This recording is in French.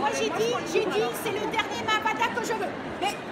moi j'ai dit, c'est le dernier Mavada que je veux. Mais